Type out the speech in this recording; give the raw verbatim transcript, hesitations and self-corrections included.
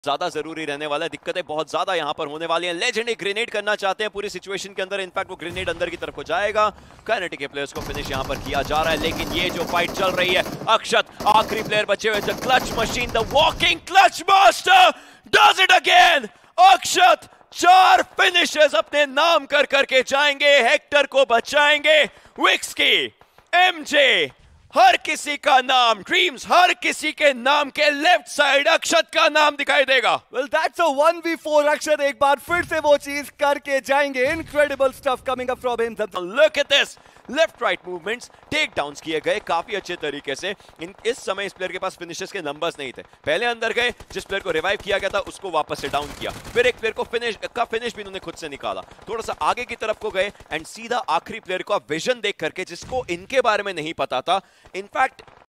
ज्यादा जरूरी रहने वाला है। दिक्कतें बहुत ज्यादा यहां पर होने वाली हैं। लेजेंड एक ग्रेनेड करना चाहते हैं पूरी सिचुएशन के अंदर। इनफैक्ट वो ग्रेनेड अंदर की तरफ को जाएगा। काइनेटिक के प्लेयर्स को फिनिश यहां पर किया जा रहा है, लेकिन ये जो फाइट चल रही है, अक्षत आखिरी प्लेयर बचे हुए, the clutch machine, the walking clutch master does it again. Akshat चार फिनिशेस अपने नाम कर करके जाएंगे, हेक्टर को बचाएंगे। विक्स की, एमजे, हर किसी का नाम, ड्रीम्स हर किसी के नाम के लेफ्ट साइड अक्षत का नाम दिखाई देगा। Well, that's a one v four Akshat एक बार फिर से वो चीज करके जाएंगे। Incredible stuff coming up from him. Look at this. Left right movements, takedowns किए गए काफी अच्छे तरीके से। इन इस समय इस प्लेयर के पास फिनिशेस के नंबर्स नहीं थे। पहले अंदर गए, जिस प्लेयर को रिवाइव किया गया था उसको वापस से डाउन किया, फिर एक प्लेयर को फिनिश का फिनिश भी उन्होंने खुद से निकाला। थोड़ा सा आगे की तरफ को गए एंड सीधा आखिरी प्लेयर का विजन देख करके, जिसको इनके बारे में नहीं पता था। इनफैक्ट